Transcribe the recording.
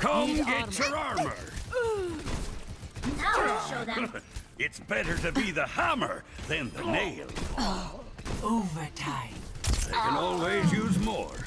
Come get your armor. Now I'll show them. It's better to be the hammer than the nail. Overtime. They can always use more.